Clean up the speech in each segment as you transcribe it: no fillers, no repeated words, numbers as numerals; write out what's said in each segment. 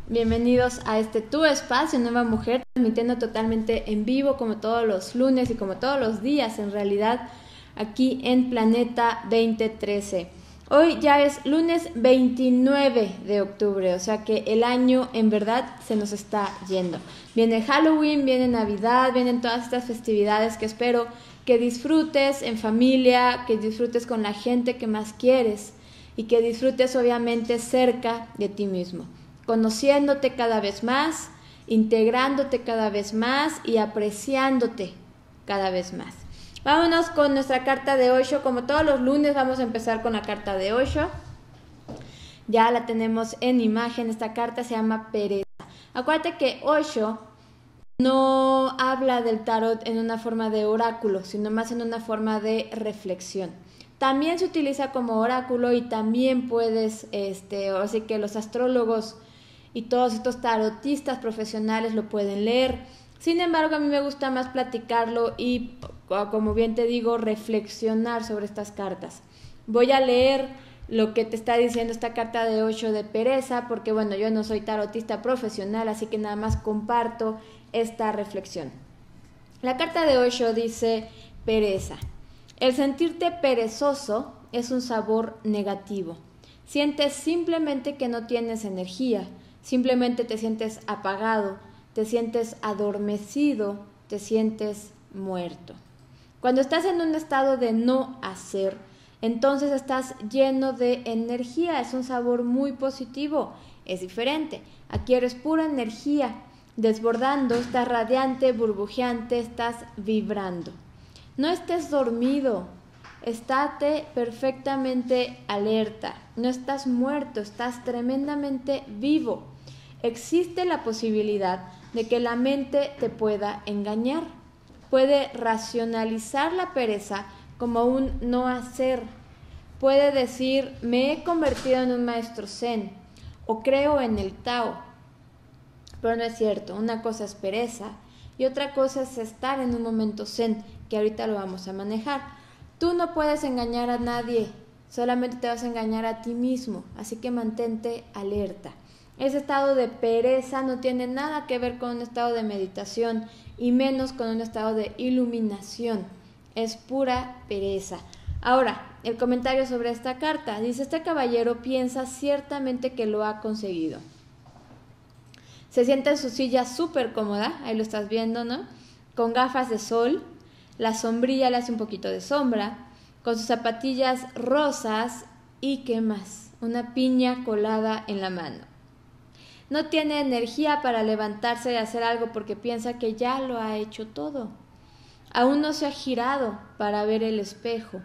Bienvenidos a este Tu Espacio, Nueva Mujer, transmitiendo totalmente en vivo como todos los lunes y como todos los días en realidad, aquí en Planeta 2013. Hoy ya es lunes 29 de octubre, o sea que el año en verdad se nos está yendo. Viene Halloween, viene Navidad, vienen todas estas festividades que espero que disfrutes en familia, que disfrutes con la gente que más quieres y que disfrutes obviamente cerca de ti mismo, conociéndote cada vez más, integrándote cada vez más y apreciándote cada vez más. Vámonos con nuestra carta de Osho. Como todos los lunes vamos a empezar con la carta de Osho. Ya la tenemos en imagen. Esta carta se llama Pereza. Acuérdate que Osho no habla del tarot en una forma de oráculo, sino más en una forma de reflexión. También se utiliza como oráculo y también puedes, así que los astrólogos y todos estos tarotistas profesionales lo pueden leer. Sin embargo, a mí me gusta más platicarlo y, como bien te digo, reflexionar sobre estas cartas. Voy a leer lo que te está diciendo esta carta de Osho de pereza, porque bueno, yo no soy tarotista profesional, así que nada más comparto esta reflexión. La carta de Osho dice: pereza. El sentirte perezoso es un sabor negativo. Sientes simplemente que no tienes energía, simplemente te sientes apagado, te sientes adormecido, te sientes muerto. Cuando estás en un estado de no hacer, entonces estás lleno de energía, es un sabor muy positivo, es diferente. Aquí eres pura energía, desbordando, estás radiante, burbujeante, estás vibrando. No estés dormido, estate perfectamente alerta, no estás muerto, estás tremendamente vivo. Existe la posibilidad de que la mente te pueda engañar. Puede racionalizar la pereza como un no hacer. Puede decir: me he convertido en un maestro zen o creo en el Tao. Pero no es cierto. Una cosa es pereza y otra cosa es estar en un momento zen, que ahorita lo vamos a manejar. Tú no puedes engañar a nadie, solamente te vas a engañar a ti mismo, así que mantente alerta. Ese estado de pereza no tiene nada que ver con un estado de meditación y menos con un estado de iluminación. Es pura pereza. Ahora, el comentario sobre esta carta. Dice: este caballero piensa ciertamente que lo ha conseguido. Se sienta en su silla súper cómoda, ahí lo estás viendo, ¿no? Con gafas de sol, la sombrilla le hace un poquito de sombra, con sus zapatillas rosas y ¿qué más? Una piña colada en la mano. No tiene energía para levantarse y hacer algo porque piensa que ya lo ha hecho todo. Aún no se ha girado para ver el espejo.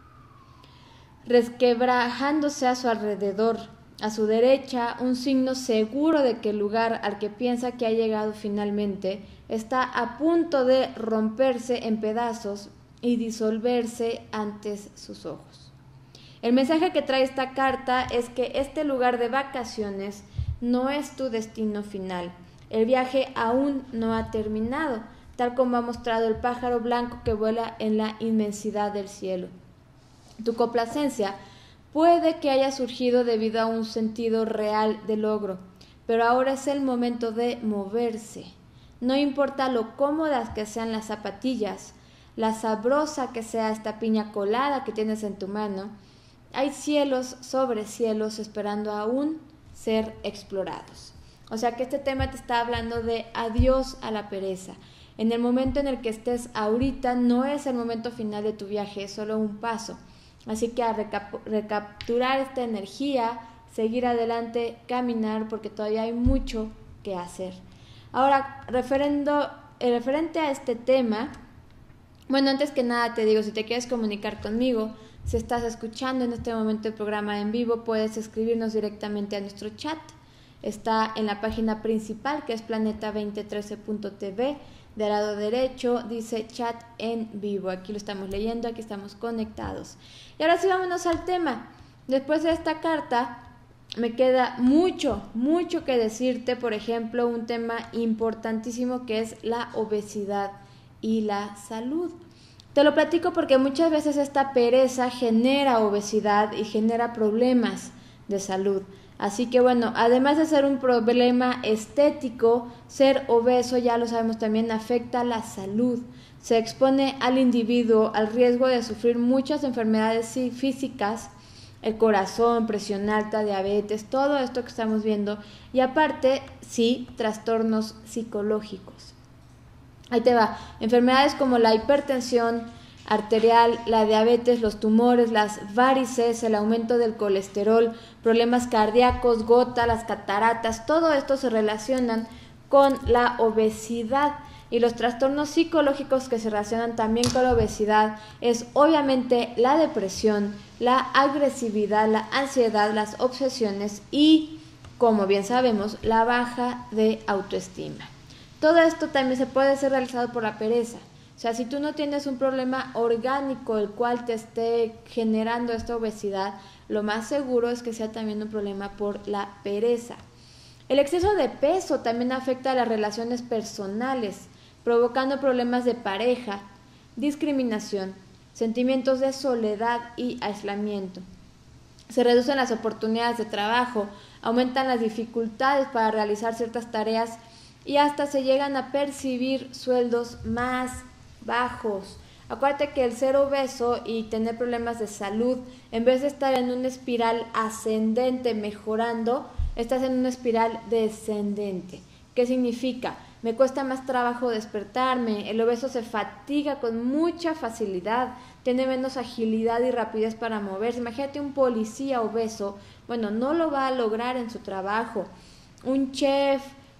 Resquebrajándose a su alrededor, a su derecha, un signo seguro de que el lugar al que piensa que ha llegado finalmente está a punto de romperse en pedazos y disolverse ante sus ojos. El mensaje que trae esta carta es que este lugar de vacaciones no es tu destino final. El viaje aún no ha terminado, tal como ha mostrado el pájaro blanco que vuela en la inmensidad del cielo. Tu complacencia puede que haya surgido debido a un sentido real de logro, pero ahora es el momento de moverse. No importa lo cómodas que sean las zapatillas, la sabrosa que sea esta piña colada que tienes en tu mano, hay cielos sobre cielos esperando aún ser explorados. O sea que este tema te está hablando de adiós a la pereza. En el momento en el que estés ahorita no es el momento final de tu viaje, es solo un paso. Así que a recapturar esta energía, seguir adelante, caminar, porque todavía hay mucho que hacer. Ahora, referente a este tema, bueno, antes que nada te digo, si te quieres comunicar conmigo, si estás escuchando en este momento el programa en vivo, puedes escribirnos directamente a nuestro chat. Está en la página principal, que es planeta2013.tv. Del lado derecho dice chat en vivo. Aquí lo estamos leyendo, aquí estamos conectados. Y ahora sí, vámonos al tema. Después de esta carta me queda mucho que decirte. Por ejemplo, un tema importantísimo que es la obesidad y la salud. Te lo platico porque muchas veces esta pereza genera obesidad y genera problemas de salud. Así que bueno, además de ser un problema estético, ser obeso, ya lo sabemos, también afecta la salud. Se expone al individuo al riesgo de sufrir muchas enfermedades físicas, el corazón, presión alta, diabetes, todo esto que estamos viendo. Y aparte, sí, trastornos psicológicos. Ahí te va, enfermedades como la hipertensión arterial, la diabetes, los tumores, las varices, el aumento del colesterol, problemas cardíacos, gota, las cataratas, todo esto se relacionan con la obesidad. Y los trastornos psicológicos que se relacionan también con la obesidad es obviamente la depresión, la agresividad, la ansiedad, las obsesiones y, como bien sabemos, la baja de autoestima. Todo esto también se puede ser realizado por la pereza. O sea, si tú no tienes un problema orgánico el cual te esté generando esta obesidad, lo más seguro es que sea también un problema por la pereza. El exceso de peso también afecta a las relaciones personales, provocando problemas de pareja, discriminación, sentimientos de soledad y aislamiento. Se reducen las oportunidades de trabajo, aumentan las dificultades para realizar ciertas tareas y hasta se llegan a percibir sueldos más bajos. Acuérdate que el ser obeso y tener problemas de salud, en vez de estar en una espiral ascendente mejorando, estás en una espiral descendente. ¿Qué significa? Me cuesta más trabajo despertarme, el obeso se fatiga con mucha facilidad, tiene menos agilidad y rapidez para moverse. Imagínate un policía obeso, bueno, no lo va a lograr en su trabajo. Un chef,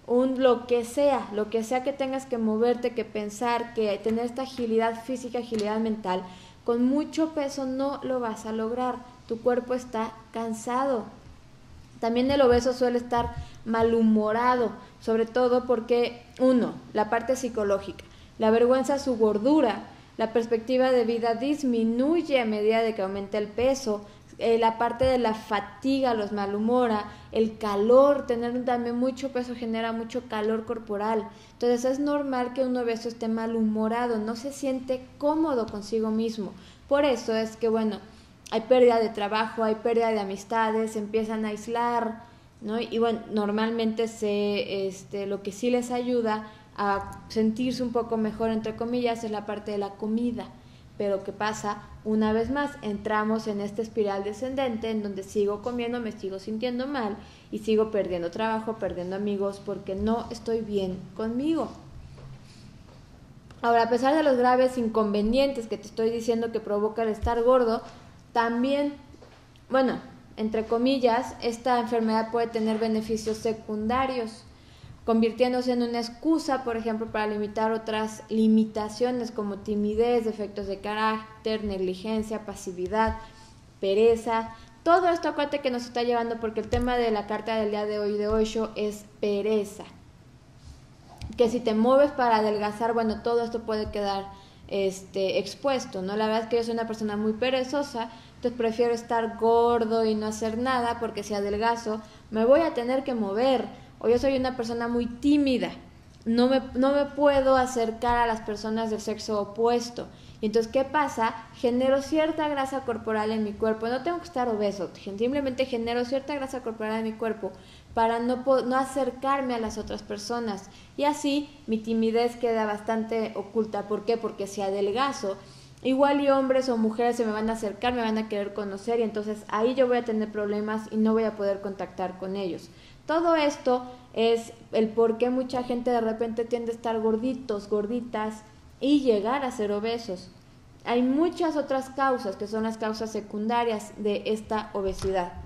lo que sea que tengas que moverte, que pensar, que tener esta agilidad física, agilidad mental, con mucho peso no lo vas a lograr, tu cuerpo está cansado. También el obeso suele estar malhumorado, sobre todo porque, la parte psicológica, la vergüenza a su gordura, la perspectiva de vida disminuye a medida de que aumenta el peso, la parte de la fatiga los malhumora, el calor, tener también mucho peso genera mucho calor corporal. Entonces es normal que un obeso esté malhumorado, no se siente cómodo consigo mismo. Por eso es que, hay pérdida de trabajo, hay pérdida de amistades, se empiezan a aislar, ¿no? Y normalmente lo que sí les ayuda a sentirse un poco mejor, entre comillas, es la parte de la comida. Pero ¿qué pasa? Una vez más, entramos en esta espiral descendente en donde sigo comiendo, me sigo sintiendo mal y sigo perdiendo trabajo, perdiendo amigos porque no estoy bien conmigo. Ahora, a pesar de los graves inconvenientes que te estoy diciendo que provoca el estar gordo, también, entre comillas, esta enfermedad puede tener beneficios secundarios, convirtiéndose en una excusa, por ejemplo, para limitar otras limitaciones como timidez, defectos de carácter, negligencia, pasividad, pereza. Todo esto, acuérdate que nos está llevando, porque el tema de la carta del día de hoy de Osho es pereza. Que si te mueves para adelgazar, todo esto puede quedar expuesto, ¿no? La verdad es que yo soy una persona muy perezosa, entonces prefiero estar gordo y no hacer nada, porque si adelgazo me voy a tener que mover. O yo soy una persona muy tímida, no me puedo acercar a las personas del sexo opuesto. Y entonces, ¿qué pasa? Genero cierta grasa corporal en mi cuerpo. No tengo que estar obeso, simplemente genero cierta grasa corporal en mi cuerpo para no acercarme a las otras personas. Y así mi timidez queda bastante oculta. ¿Por qué? Porque si adelgazo, igual y hombres o mujeres se me van a acercar, me van a querer conocer y entonces ahí yo voy a tener problemas y no voy a poder contactar con ellos. Todo esto es el por qué mucha gente de repente tiende a estar gorditos, gorditas y llegar a ser obesos. Hay muchas otras causas que son las causas secundarias de esta obesidad.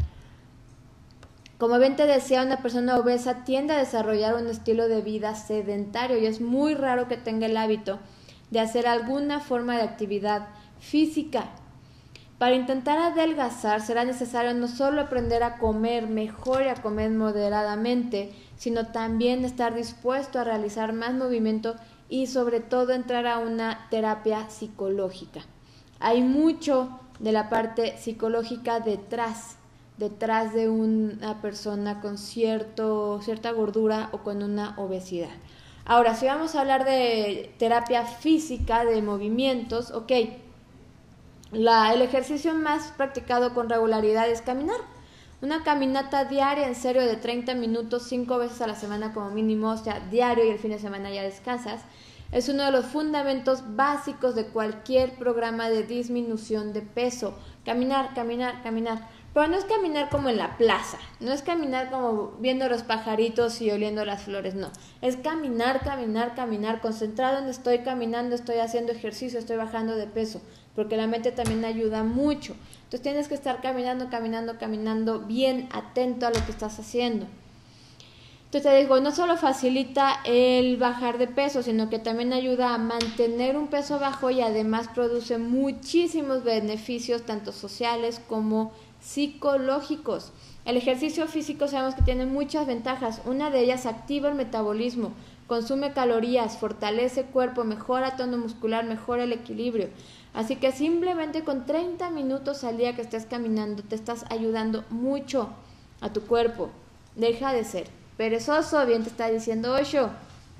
Como bien te decía, una persona obesa tiende a desarrollar un estilo de vida sedentario y es muy raro que tenga el hábito de hacer alguna forma de actividad física. Para intentar adelgazar será necesario no solo aprender a comer mejor y a comer moderadamente, sino también estar dispuesto a realizar más movimiento y sobre todo entrar a una terapia psicológica. Hay mucho de la parte psicológica detrás de una persona con cierta gordura o con una obesidad. Ahora, si vamos a hablar de terapia física, de movimientos, el ejercicio más practicado con regularidad es caminar. Una caminata diaria, en serio, de 30 minutos, 5 veces a la semana como mínimo, o sea, diario, y el fin de semana ya descansas, es uno de los fundamentos básicos de cualquier programa de disminución de peso. Caminar, caminar, caminar. Pero no es caminar como en la plaza, no es caminar como viendo los pajaritos y oliendo las flores, no. Es caminar, caminar, caminar, concentrado en estoy caminando, estoy haciendo ejercicio, estoy bajando de peso, porque la mente también ayuda mucho. Entonces tienes que estar caminando, caminando, caminando, bien atento a lo que estás haciendo. Entonces te digo, no solo facilita el bajar de peso, sino que también ayuda a mantener un peso bajo y además produce muchísimos beneficios, tanto sociales como psicológicos. El ejercicio físico sabemos que tiene muchas ventajas. Una de ellas, activa el metabolismo, consume calorías, fortalece el cuerpo, mejora tono muscular, mejora el equilibrio. Así que simplemente con 30 minutos al día que estés caminando, te estás ayudando mucho a tu cuerpo. Deja de ser perezoso, bien te está diciendo Osho.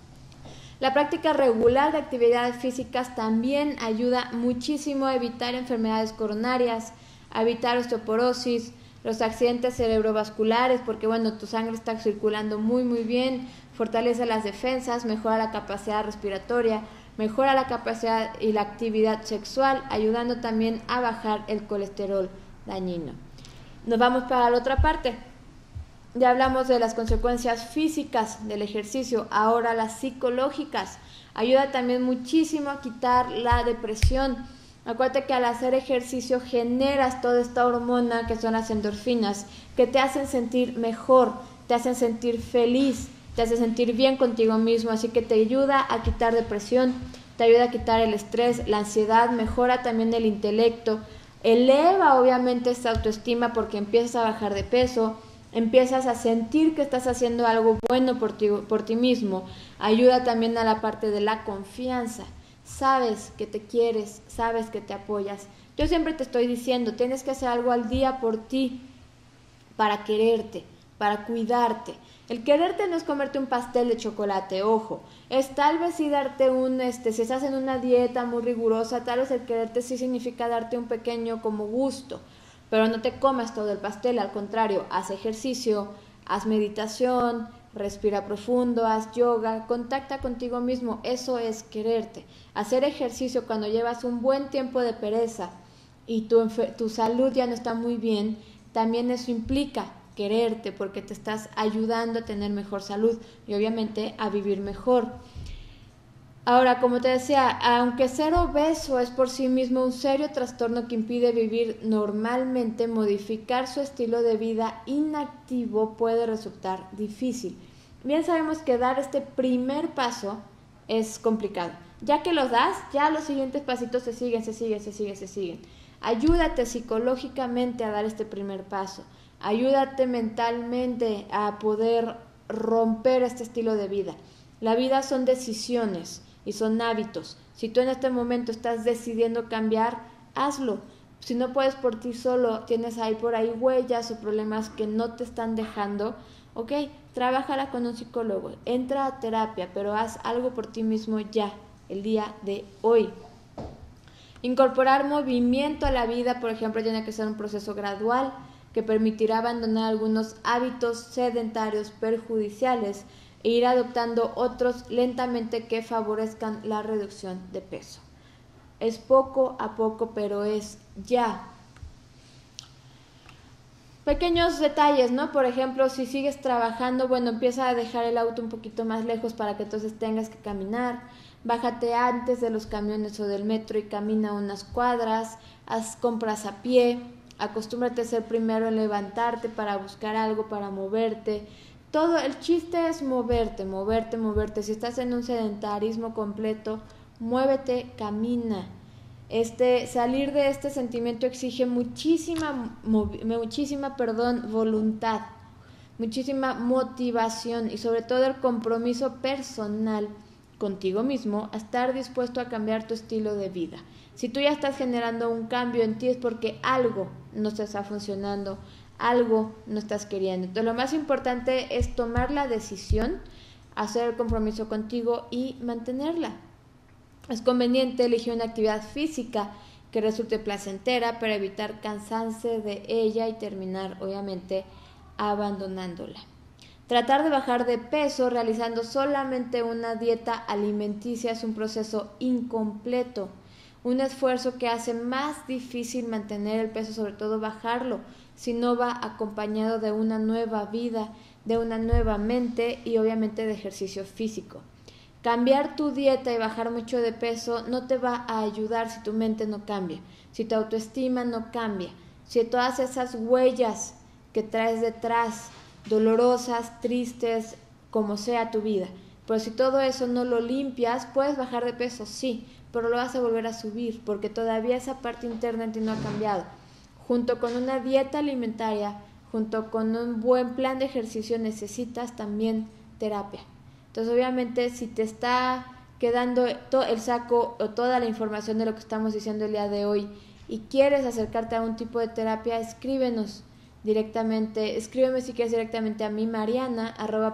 La práctica regular de actividades físicas también ayuda muchísimo a evitar enfermedades coronarias, a evitar osteoporosis, los accidentes cerebrovasculares, porque bueno, tu sangre está circulando muy bien, fortalece las defensas, mejora la capacidad respiratoria, mejora la capacidad y la actividad sexual, ayudando también a bajar el colesterol dañino. Nos vamos para la otra parte. Ya hablamos de las consecuencias físicas del ejercicio, ahora las psicológicas. Ayuda también muchísimo a quitar la depresión. Acuérdate que al hacer ejercicio generas toda esta hormona que son las endorfinas, que te hacen sentir mejor, te hacen sentir feliz, te hacen sentir bien contigo mismo, así que te ayuda a quitar depresión, te ayuda a quitar el estrés, la ansiedad, mejora también el intelecto, eleva obviamente esta autoestima porque empiezas a bajar de peso, empiezas a sentir que estás haciendo algo bueno por ti mismo, ayuda también a la parte de la confianza. Sabes que te quieres, sabes que te apoyas. Yo siempre te estoy diciendo, tienes que hacer algo al día por ti, para quererte, para cuidarte. El quererte no es comerte un pastel de chocolate, ojo, es tal vez sí darte si estás en una dieta muy rigurosa, tal vez el quererte sí significa darte un pequeño como gusto, pero no te comas todo el pastel, al contrario, haz ejercicio, haz meditación, respira profundo, haz yoga, contacta contigo mismo, eso es quererte. Hacer ejercicio cuando llevas un buen tiempo de pereza y tu salud ya no está muy bien, también eso implica quererte porque te estás ayudando a tener mejor salud y obviamente a vivir mejor. Ahora, como te decía, aunque ser obeso es por sí mismo un serio trastorno que impide vivir normalmente, modificar su estilo de vida inactivo puede resultar difícil. Bien sabemos que dar este primer paso es complicado. Ya que lo das, ya los siguientes pasitos se siguen. Ayúdate psicológicamente a dar este primer paso. Ayúdate mentalmente a poder romper este estilo de vida. La vida son decisiones y son hábitos. Si tú en este momento estás decidiendo cambiar, hazlo. Si no puedes por ti solo, tienes ahí por ahí huellas o problemas que no te están dejando, ok, trabájala con un psicólogo, entra a terapia, pero haz algo por ti mismo ya, el día de hoy. Incorporar movimiento a la vida, por ejemplo, tiene que ser un proceso gradual que permitirá abandonar algunos hábitos sedentarios perjudiciales e ir adoptando otros lentamente que favorezcan la reducción de peso. Es poco a poco, pero es ya. Pequeños detalles, ¿no? Por ejemplo, si sigues trabajando, bueno, empieza a dejar el auto un poquito más lejos para que entonces tengas que caminar. Bájate antes de los camiones o del metro y camina unas cuadras. Haz compras a pie. Acostúmbrate a ser primero en levantarte para buscar algo, para moverte. Todo el chiste es moverte. Si estás en un sedentarismo completo, muévete, camina. Salir de este sentimiento exige muchísima voluntad, muchísima motivación y sobre todo el compromiso personal contigo mismo a estar dispuesto a cambiar tu estilo de vida. Si tú ya estás generando un cambio en ti es porque algo no te está funcionando, algo no estás queriendo. Entonces lo más importante es tomar la decisión, hacer el compromiso contigo y mantenerla. Es conveniente elegir una actividad física que resulte placentera para evitar cansarse de ella y terminar obviamente abandonándola. Tratar de bajar de peso realizando solamente una dieta alimenticia es un proceso incompleto, un esfuerzo que hace más difícil mantener el peso, sobre todo bajarlo, si no va acompañado de una nueva vida, de una nueva mente y obviamente de ejercicio físico. Cambiar tu dieta y bajar mucho de peso no te va a ayudar si tu mente no cambia, si tu autoestima no cambia, si todas esas huellas que traes detrás, dolorosas, tristes, como sea tu vida. Pero si todo eso no lo limpias, puedes bajar de peso, sí, pero lo vas a volver a subir, porque todavía esa parte interna en ti no ha cambiado. Junto con una dieta alimentaria, junto con un buen plan de ejercicio, necesitas también terapia. Entonces, obviamente, si te está quedando todo el saco o toda la información de lo que estamos diciendo el día de hoy y quieres acercarte a un tipo de terapia, escríbenos directamente, escríbeme si quieres directamente a mí, Mariana,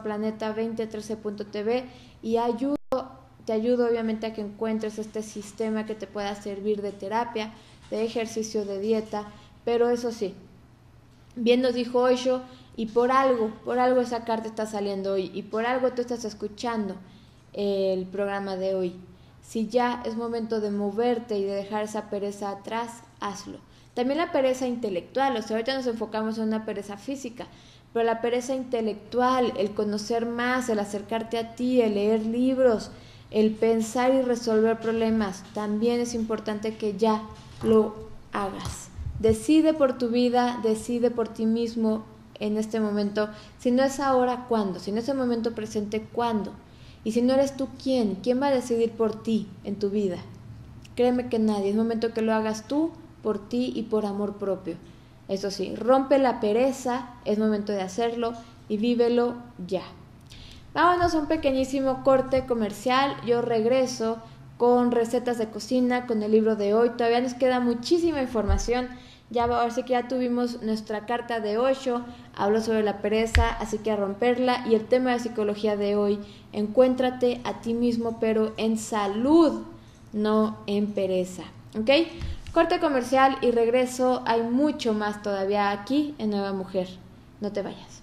@planeta2013.tv y te ayudo obviamente a que encuentres este sistema que te pueda servir de terapia, de ejercicio, de dieta, pero eso sí, bien nos dijo Osho, y por algo esa carta está saliendo hoy, y por algo tú estás escuchando el programa de hoy. Si ya es momento de moverte y de dejar esa pereza atrás, hazlo. También la pereza intelectual, o sea, ahorita nos enfocamos en una pereza física, pero la pereza intelectual, el conocer más, el acercarte a ti, el leer libros, el pensar y resolver problemas, también es importante que ya lo hagas. Decide por tu vida, decide por ti mismo en este momento. Si no es ahora, ¿cuándo? Si no es el momento presente, ¿cuándo? Y si no eres tú, ¿quién? ¿Quién va a decidir por ti en tu vida? Créeme que nadie. Es momento que lo hagas tú, por ti y por amor propio. Eso sí, rompe la pereza, es momento de hacerlo y vívelo ya. Vámonos a un pequeñísimo corte comercial. Yo regreso con recetas de cocina, con el libro de hoy. Todavía nos queda muchísima información. Ahora sí que ya tuvimos nuestra carta de Osho, habló sobre la pereza, así que a romperla. Y el tema de psicología de hoy, encuéntrate a ti mismo, pero en salud, no en pereza. ¿Ok? Corte comercial y regreso. Hay mucho más todavía aquí en Nueva Mujer. No te vayas.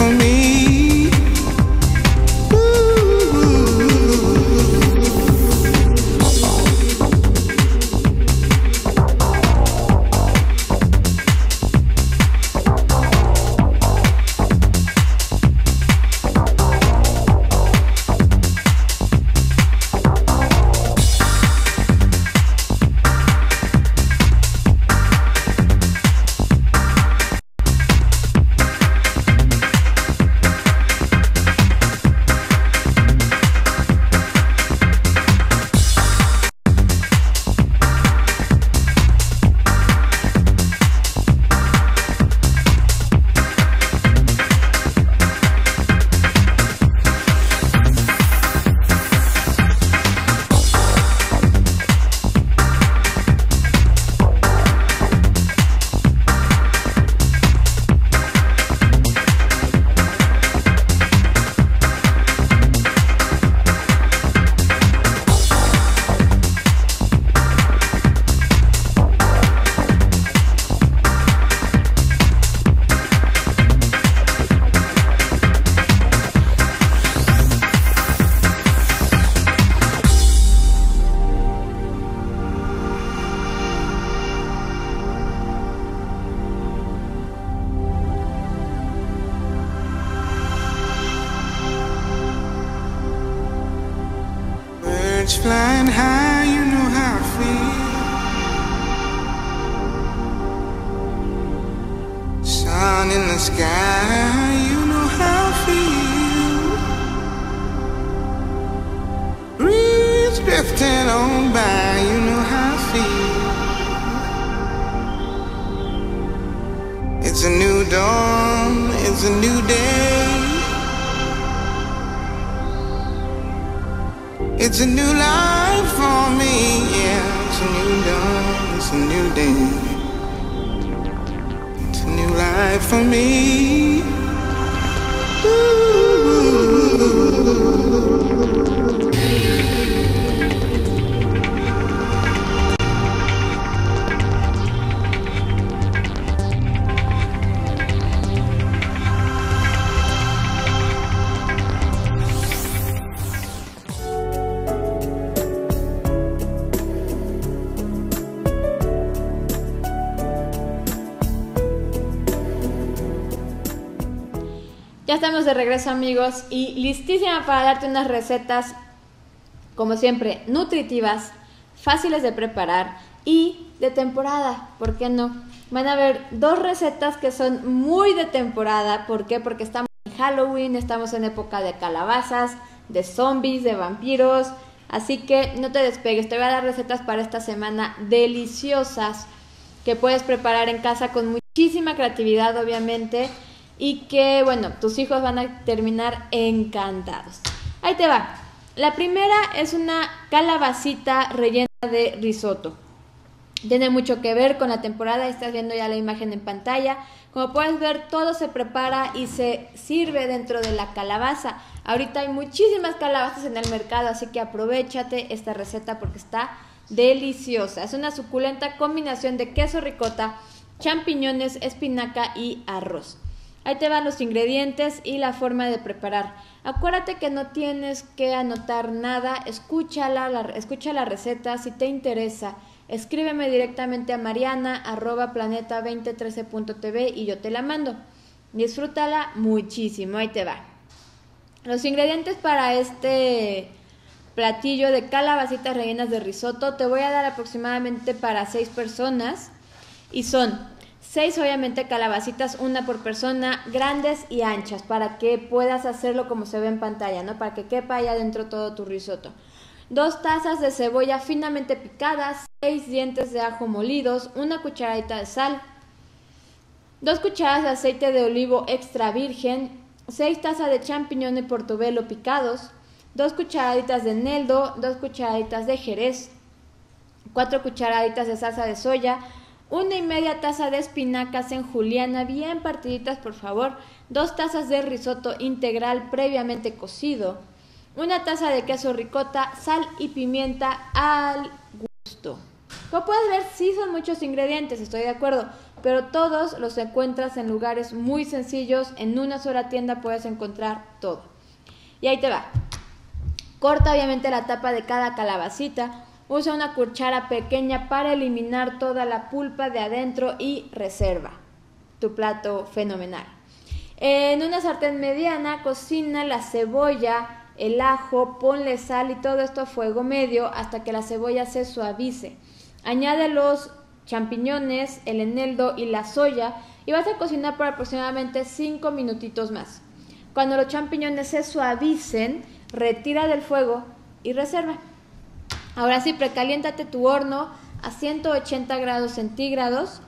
for me. Birds flying high, you know how I feel. Sun in the sky, you know how I feel. Breeze drifting on by, you know how I feel. It's a new dawn, it's a new day. It's a new life for me, yeah. It's a new dawn, it's a new day. It's a new life for me. Ya estamos de regreso, amigos, y listísima para darte unas recetas, como siempre, nutritivas, fáciles de preparar y de temporada, ¿por qué no? Van a haber dos recetas que son muy de temporada. ¿Por qué? Porque estamos en Halloween, estamos en época de calabazas, de zombies, de vampiros, así que no te despegues. Te voy a dar recetas para esta semana deliciosas que puedes preparar en casa con muchísima creatividad, obviamente, y que, bueno, tus hijos van a terminar encantados. Ahí te va. La primera es una calabacita rellena de risotto. Tiene mucho que ver con la temporada, estás viendo ya la imagen en pantalla. Como puedes ver, todo se prepara y se sirve dentro de la calabaza. Ahorita hay muchísimas calabazas en el mercado, así que aprovéchate esta receta porque está deliciosa. Es una suculenta combinación de queso ricota, champiñones, espinaca y arroz. Ahí te van los ingredientes y la forma de preparar. Acuérdate que no tienes que anotar nada, escucha la receta. Si te interesa, escríbeme directamente a mariana@planeta2013.tv y yo te la mando. Disfrútala muchísimo, ahí te va. Los ingredientes para este platillo de calabacitas rellenas de risotto te voy a dar aproximadamente para 6 personas y son 6 obviamente calabacitas, una por persona, grandes y anchas, para que puedas hacerlo como se ve en pantalla, ¿no? Para que quepa ahí adentro todo tu risotto. 2 tazas de cebolla finamente picadas, 6 dientes de ajo molidos, una cucharadita de sal, 2 cucharadas de aceite de olivo extra virgen, 6 tazas de champiñones portobello picados, 2 cucharaditas de eneldo, 2 cucharaditas de jerez, 4 cucharaditas de salsa de soya, 1,5 taza de espinacas en juliana bien partiditas, por favor, 2 tazas de risotto integral previamente cocido, 1 taza de queso ricota, sal y pimienta al gusto. Como puedes ver, sí son muchos ingredientes, estoy de acuerdo, pero todos los encuentras en lugares muy sencillos. En una sola tienda puedes encontrar todo. Y ahí te va. Corta obviamente la tapa de cada calabacita. Usa una cuchara pequeña para eliminar toda la pulpa de adentro y reserva tu plato fenomenal. En una sartén mediana cocina la cebolla, el ajo, ponle sal y todo esto a fuego medio hasta que la cebolla se suavice. Añade los champiñones, el eneldo y la soya y vas a cocinar por aproximadamente 5 minutitos más. Cuando los champiñones se suavicen, retira del fuego y reserva. Ahora sí, precaliéntate tu horno a 180 grados centígrados.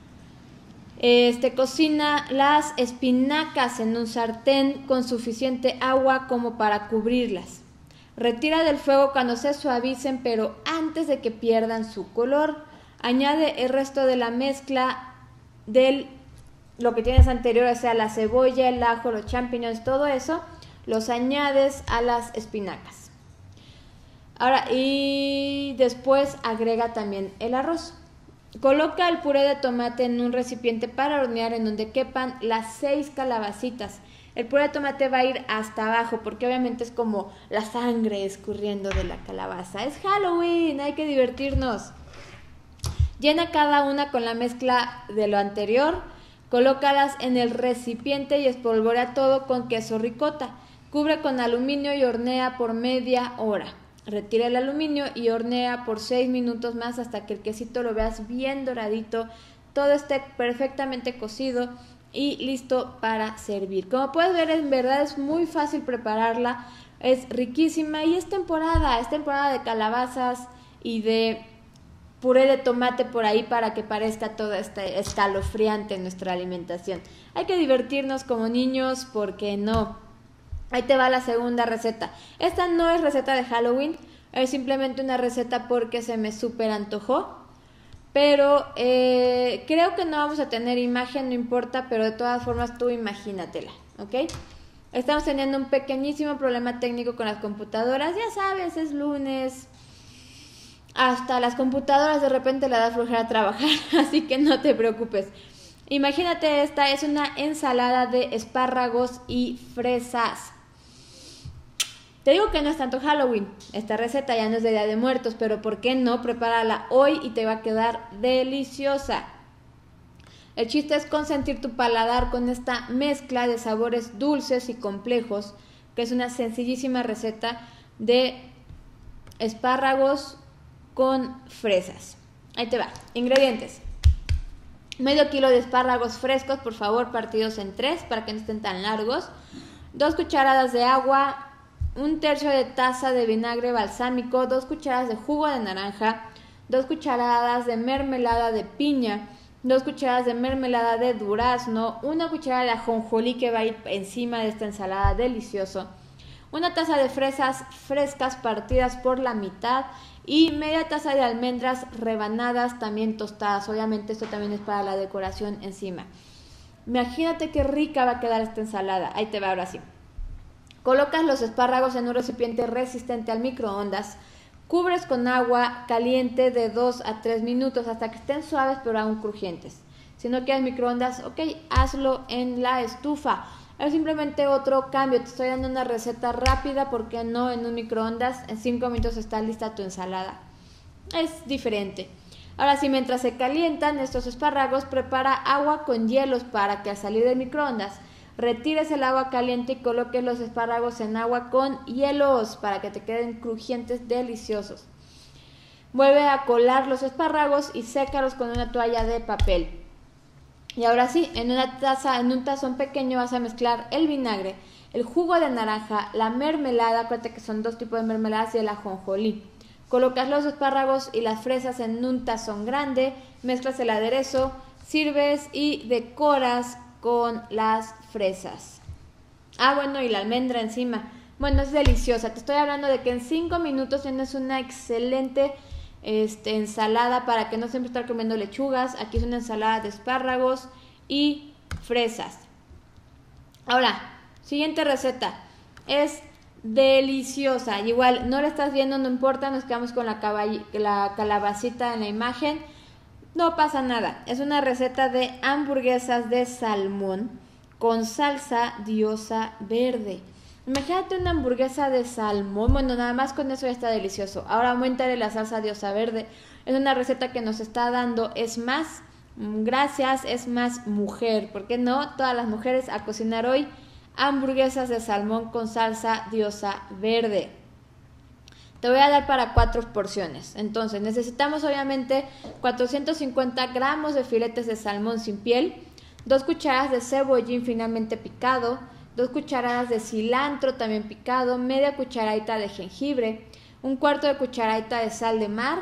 Cocina las espinacas en un sartén con suficiente agua como para cubrirlas. Retira del fuego cuando se suavicen, pero antes de que pierdan su color. Añade el resto de la mezcla de lo que tienes anterior, o sea, la cebolla, el ajo, los champiñones, todo eso, los añades a las espinacas. Ahora, y después agrega también el arroz. Coloca el puré de tomate en un recipiente para hornear en donde quepan las 6 calabacitas. El puré de tomate va a ir hasta abajo porque obviamente es como la sangre escurriendo de la calabaza. Es Halloween, hay que divertirnos. Llena cada una con la mezcla de lo anterior. Colócalas en el recipiente y espolvorea todo con queso ricota. Cubre con aluminio y hornea por media hora. Retira el aluminio y hornea por 6 minutos más hasta que el quesito lo veas bien doradito, todo esté perfectamente cocido y listo para servir. Como puedes ver, en verdad es muy fácil prepararla, es riquísima y es temporada de calabazas y de puré de tomate por ahí para que parezca todo escalofriante en nuestra alimentación. Hay que divertirnos como niños, ¿por qué no? Ahí te va la segunda receta. Esta no es receta de Halloween, es simplemente una receta porque se me súper antojó. Pero creo que no vamos a tener imagen, no importa, pero de todas formas tú imagínatela, ¿ok? Estamos teniendo un pequeñísimo problema técnico con las computadoras. Ya sabes, es lunes. Hasta las computadoras de repente le da flojera a trabajar, así que no te preocupes. Imagínate, esta es una ensalada de espárragos y fresas. Te digo que no es tanto Halloween, esta receta ya no es de Día de Muertos, pero ¿por qué no? Prepárala hoy y te va a quedar deliciosa. El chiste es consentir tu paladar con esta mezcla de sabores dulces y complejos, que es una sencillísima receta de espárragos con fresas. Ahí te va. Ingredientes: medio kilo de espárragos frescos, por favor, partidos en 3 para que no estén tan largos. 2 cucharadas de agua, 1/3 de taza de vinagre balsámico, 2 cucharadas de jugo de naranja, 2 cucharadas de mermelada de piña, 2 cucharadas de mermelada de durazno, 1 cucharada de ajonjolí que va a ir encima de esta ensalada delicioso, 1 taza de fresas frescas partidas por la mitad y media taza de almendras rebanadas también tostadas. Obviamente esto también es para la decoración encima. Imagínate qué rica va a quedar esta ensalada. Ahí te va ahora sí. Colocas los espárragos en un recipiente resistente al microondas. Cubres con agua caliente de 2 a 3 minutos hasta que estén suaves pero aún crujientes. Si no quieres microondas, ok, hazlo en la estufa. Es simplemente otro cambio. Te estoy dando una receta rápida, ¿por qué no en un microondas? En 5 minutos está lista tu ensalada. Es diferente. Ahora sí, mientras se calientan estos espárragos, prepara agua con hielos para que al salir del microondas retires el agua caliente y coloques los espárragos en agua con hielos para que te queden crujientes deliciosos. Vuelve a colar los espárragos y sécalos con una toalla de papel. Y ahora sí, en un tazón pequeño vas a mezclar el vinagre, el jugo de naranja, la mermelada, acuérdate que son 2 tipos de mermeladas, y el ajonjolí. Colocas los espárragos y las fresas en un tazón grande, mezclas el aderezo, sirves y decoras con las fresas. Bueno, y la almendra encima. Bueno, es deliciosa. Te estoy hablando de que en 5 minutos tienes una excelente ensalada para que no siempre estar comiendo lechugas. Aquí es una ensalada de espárragos y fresas. Ahora, siguiente receta. Es deliciosa. Igual, no la estás viendo, no importa, nos quedamos con la calabacita en la imagen. No pasa nada, es una receta de hamburguesas de salmón con salsa diosa verde. Imagínate una hamburguesa de salmón, bueno, nada más con eso ya está delicioso. Ahora aumentale la salsa diosa verde. Es una receta que nos está dando, es más, gracias, es más mujer. ¿Por qué no? Todas las mujeres a cocinar hoy hamburguesas de salmón con salsa diosa verde. Te voy a dar para 4 porciones. Entonces necesitamos obviamente 450 gramos de filetes de salmón sin piel, 2 cucharadas de cebollín finamente picado, 2 cucharadas de cilantro también picado, media cucharadita de jengibre, 1/4 de cucharadita de sal de mar,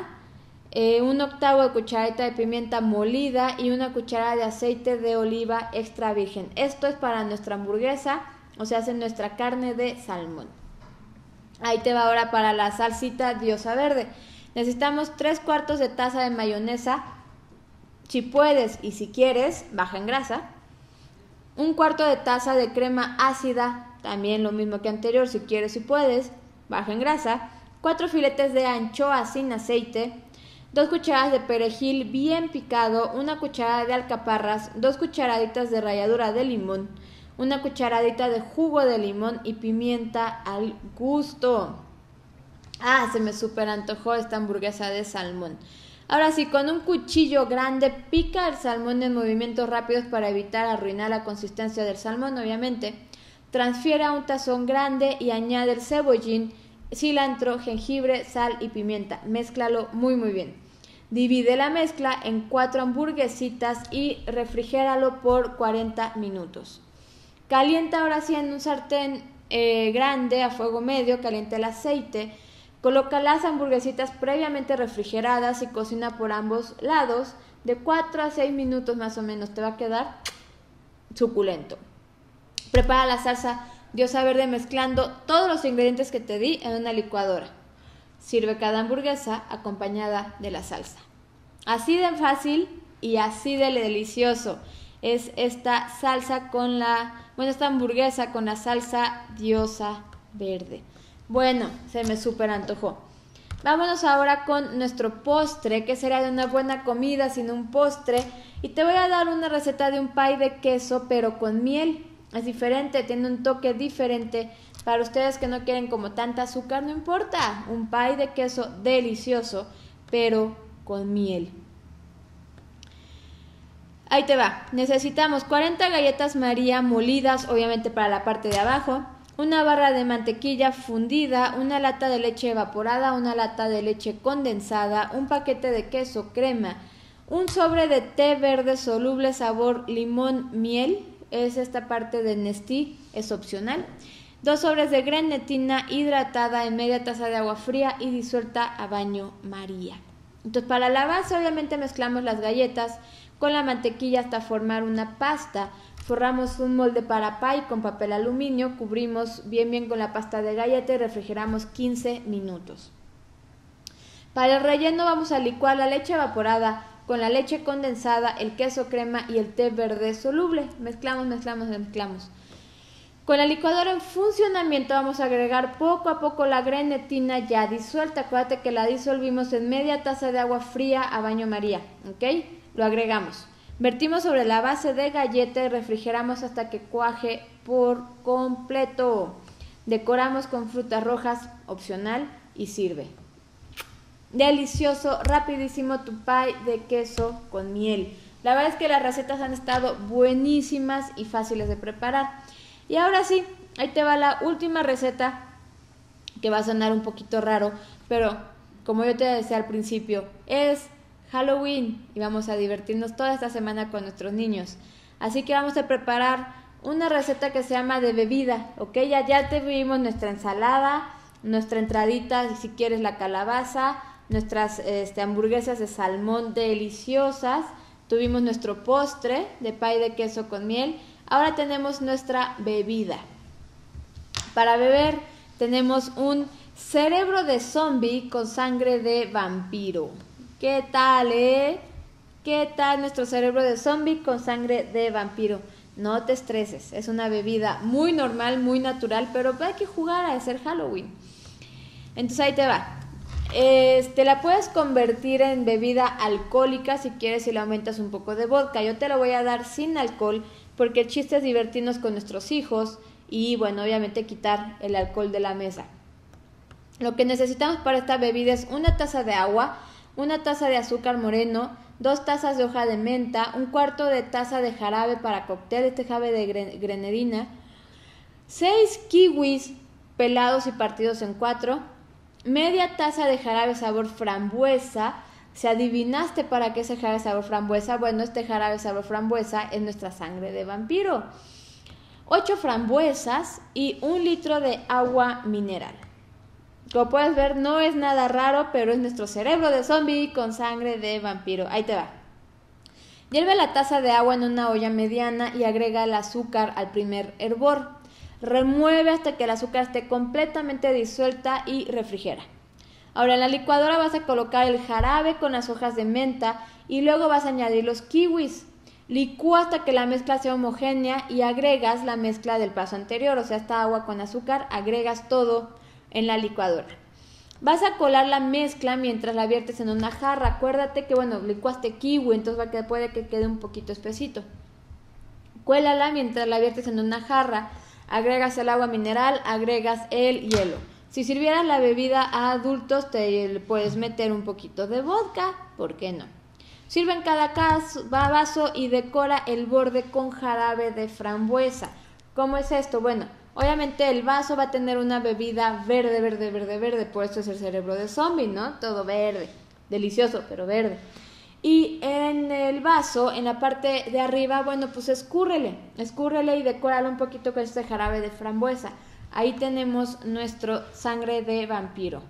1/8 de cucharadita de pimienta molida y 1 cucharada de aceite de oliva extra virgen. Esto es para nuestra hamburguesa, o sea, hace nuestra carne de salmón. Ahí te va ahora para la salsita diosa verde. Necesitamos 3/4 de taza de mayonesa, si puedes y si quieres, baja en grasa. 1/4 de taza de crema ácida, también lo mismo que anterior, si quieres y puedes, baja en grasa. 4 filetes de anchoa sin aceite, 2 cucharadas de perejil bien picado, 1 cucharada de alcaparras, 2 cucharaditas de ralladura de limón, 1 cucharadita de jugo de limón y pimienta al gusto. Se me súper antojó esta hamburguesa de salmón. Ahora sí, con un cuchillo grande pica el salmón en movimientos rápidos para evitar arruinar la consistencia del salmón, obviamente. Transfiere a un tazón grande y añade el cebollín, cilantro, jengibre, sal y pimienta. Mézclalo muy bien. Divide la mezcla en 4 hamburguesitas y refrigéralo por 40 minutos. Calienta ahora sí en un sartén grande a fuego medio, calienta el aceite, coloca las hamburguesitas previamente refrigeradas y cocina por ambos lados de 4 a 6 minutos más o menos, te va a quedar suculento. Prepara la salsa diosa verde mezclando todos los ingredientes que te di en una licuadora. Sirve cada hamburguesa acompañada de la salsa. Así de fácil y así de delicioso es esta salsa con esta hamburguesa con la salsa diosa verde. Bueno, se me súper antojó. Vámonos ahora con nuestro postre, que será de una buena comida sin un postre. Y te voy a dar una receta de un pie de queso, pero con miel. Es diferente, tiene un toque diferente. Para ustedes que no quieren como tanta azúcar, no importa. Un pie de queso delicioso, pero con miel. Ahí te va. Necesitamos 40 galletas María molidas, obviamente para la parte de abajo, una barra de mantequilla fundida, una lata de leche evaporada, una lata de leche condensada, un paquete de queso crema, un sobre de té verde soluble sabor limón miel, es esta parte de Nestlé, es opcional, 2 sobres de grenetina hidratada en media taza de agua fría y disuelta a baño María. Entonces para la base obviamente mezclamos las galletas con la mantequilla hasta formar una pasta. Forramos un molde para pie con papel aluminio, cubrimos bien con la pasta de galleta y refrigeramos 15 minutos. Para el relleno vamos a licuar la leche evaporada con la leche condensada, el queso crema y el té verde soluble. Mezclamos. Con la licuadora en funcionamiento vamos a agregar poco a poco la grenetina ya disuelta. Acuérdate que la disolvimos en media taza de agua fría a baño María, ¿ok? Lo agregamos. Vertimos sobre la base de galleta y refrigeramos hasta que cuaje por completo. Decoramos con frutas rojas, opcional, y sirve. Delicioso, rapidísimo tu pie de queso con miel. La verdad es que las recetas han estado buenísimas y fáciles de preparar. Y ahora sí, ahí te va la última receta, que va a sonar un poquito raro, pero como yo te decía al principio, es Halloween y vamos a divertirnos toda esta semana con nuestros niños. Así que vamos a preparar una receta que se llama de bebida, ¿ok? Ya te vimos nuestra ensalada, nuestra entradita, y si quieres la calabaza, nuestras hamburguesas de salmón deliciosas, tuvimos nuestro postre de pie de queso con miel. Ahora tenemos nuestra bebida. Para beber tenemos un cerebro de zombie con sangre de vampiro. ¿Qué tal, ¿Qué tal nuestro cerebro de zombie con sangre de vampiro? No te estreses, es una bebida muy normal, muy natural, pero hay que jugar a hacer Halloween. Entonces ahí te va. La puedes convertir en bebida alcohólica si quieres y le aumentas un poco de vodka. Yo te lo voy a dar sin alcohol porque el chiste es divertirnos con nuestros hijos y bueno, obviamente quitar el alcohol de la mesa. Lo que necesitamos para esta bebida es una taza de agua, una taza de azúcar moreno, 2 tazas de hoja de menta, 1/4 de taza de jarabe para cóctel, este jarabe de grenadina, 6 kiwis pelados y partidos en 4, media taza de jarabe sabor frambuesa. Si adivinaste para qué es el jarabe sabor frambuesa, bueno, este jarabe sabor frambuesa es nuestra sangre de vampiro. 8 frambuesas y 1 litro de agua mineral. Como puedes ver, no es nada raro, pero es nuestro cerebro de zombie con sangre de vampiro. Ahí te va. Hierve la taza de agua en una olla mediana y agrega el azúcar al primer hervor. Remueve hasta que el azúcar esté completamente disuelta y refrigera. Ahora en la licuadora vas a colocar el jarabe con las hojas de menta y luego vas a añadir los kiwis. Licúa hasta que la mezcla sea homogénea y agregas la mezcla del paso anterior, o sea, esta agua con azúcar, agregas todo en la licuadora. Vas a colar la mezcla mientras la viertes en una jarra. Acuérdate que, bueno, licuaste kiwi, entonces puede que quede un poquito espesito. Cuélala mientras la viertes en una jarra. Agregas el agua mineral, agregas el hielo. Si sirvieras la bebida a adultos, te puedes meter un poquito de vodka, ¿por qué no? Sirve en cada vaso y decora el borde con jarabe de frambuesa. ¿Cómo es esto? Bueno, obviamente el vaso va a tener una bebida verde, por eso es el cerebro de zombie, ¿no? Todo verde, delicioso, pero verde. Y en el vaso, en la parte de arriba, bueno, pues escúrrele y decóralo un poquito con este jarabe de frambuesa. Ahí tenemos nuestro sangre de vampiro.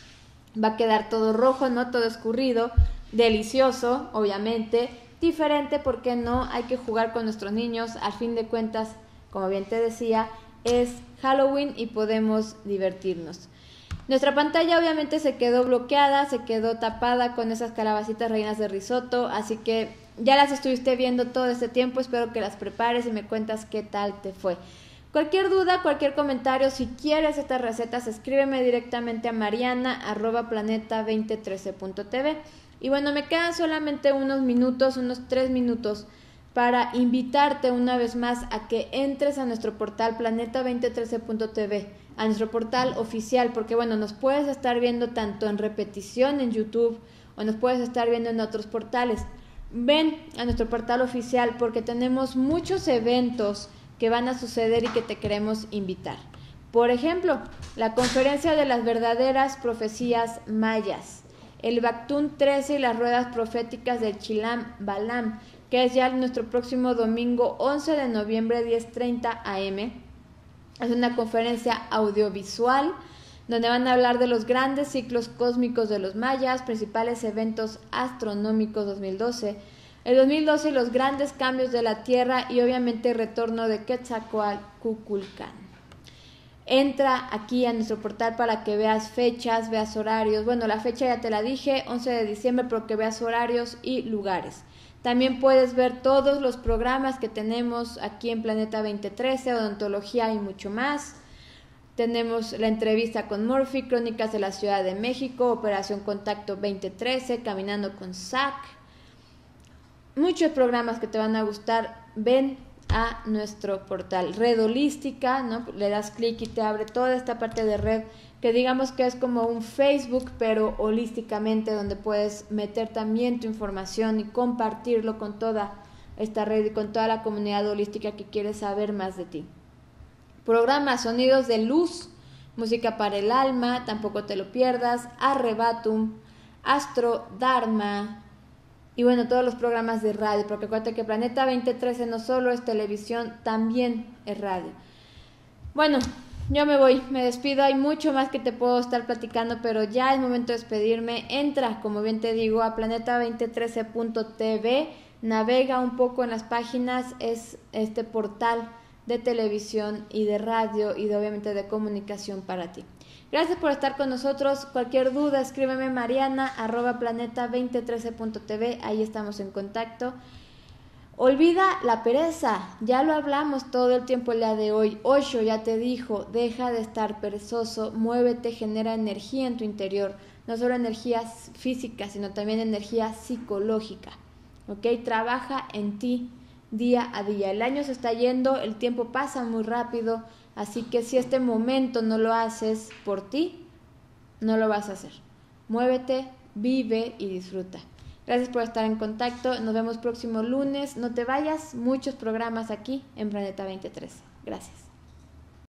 Va a quedar todo rojo, ¿no? Todo escurrido, delicioso, obviamente, diferente, ¿por qué no? Hay que jugar con nuestros niños, al fin de cuentas, como bien te decía, es Halloween y podemos divertirnos. Nuestra pantalla obviamente se quedó bloqueada, se quedó tapada con esas calabacitas rellenas de risotto, así que ya las estuviste viendo todo este tiempo, espero que las prepares y me cuentas qué tal te fue. Cualquier duda, cualquier comentario, si quieres estas recetas, escríbeme directamente a mariana@planeta2013.tv. Y bueno, me quedan solamente unos 3 minutos, para invitarte una vez más a que entres a nuestro portal planeta2013.tv, a nuestro portal oficial, porque bueno, nos puedes estar viendo tanto en repetición en YouTube o nos puedes estar viendo en otros portales. Ven a nuestro portal oficial porque tenemos muchos eventos que van a suceder y que te queremos invitar. Por ejemplo, la conferencia de las verdaderas profecías mayas, el Bactún 13 y las ruedas proféticas del Chilam Balam, que es ya nuestro próximo domingo 11 de noviembre 10:30 am. Es una conferencia audiovisual donde van a hablar de los grandes ciclos cósmicos de los mayas, principales eventos astronómicos 2012, el 2012 y los grandes cambios de la Tierra y obviamente el retorno de Quetzalcóatl. Entra aquí a nuestro portal para que veas fechas, veas horarios. Bueno, la fecha ya te la dije, 11 de diciembre, pero que veas horarios y lugares. También puedes ver todos los programas que tenemos aquí en Planeta 2013, odontología y mucho más. Tenemos la entrevista con Murphy, Crónicas de la Ciudad de México, Operación Contacto 2013, Caminando con Zack. Muchos programas que te van a gustar. Ven a nuestro portal. Red Holística, ¿no? Le das clic y te abre toda esta parte de red que digamos que es como un Facebook, pero holísticamente, donde puedes meter también tu información y compartirlo con toda esta red y con toda la comunidad holística que quiere saber más de ti. Programa Sonidos de Luz, Música para el Alma, tampoco te lo pierdas, Arrebatum, Astro Dharma y bueno, todos los programas de radio, porque acuérdate que Planeta 2013 no solo es televisión, también es radio. Bueno, yo me voy, me despido, hay mucho más que te puedo estar platicando, pero ya es momento de despedirme. Entra, como bien te digo, a planeta2013.tv, navega un poco en las páginas, es este portal de televisión y de radio y obviamente de comunicación para ti. Gracias por estar con nosotros. Cualquier duda, escríbeme mariana@planeta2013.tv, ahí estamos en contacto. Olvida la pereza, ya lo hablamos todo el tiempo el día de hoy. Osho ya te dijo, deja de estar perezoso, muévete, genera energía en tu interior. no solo energía física, sino también energía psicológica, ¿ok? Trabaja en ti día a día. El año se está yendo, el tiempo pasa muy rápido, así que si este momento no lo haces por ti, no lo vas a hacer. Muévete, vive y disfruta. Gracias por estar en contacto. Nos vemos próximo lunes. No te vayas, muchos programas aquí en Planeta 2013. Gracias.